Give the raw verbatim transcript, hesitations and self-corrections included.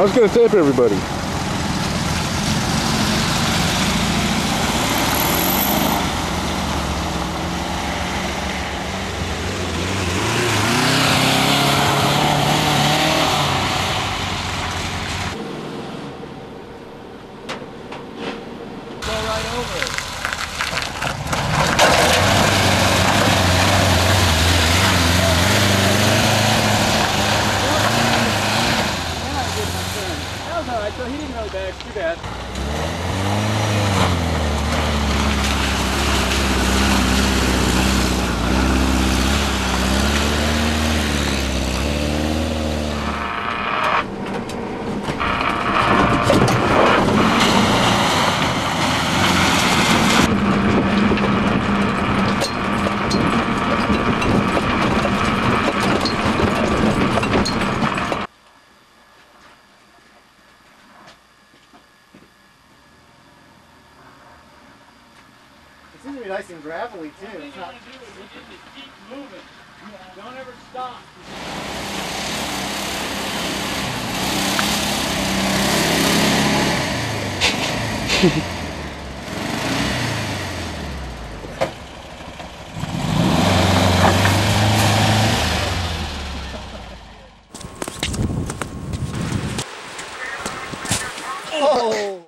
was gonna tip everybody. Go right over it. That was alright, so he didn't really back. Too bad. It seems to be nice and gravelly too. What you It's not... want to do is you just keep moving. Don't ever stop. Oh!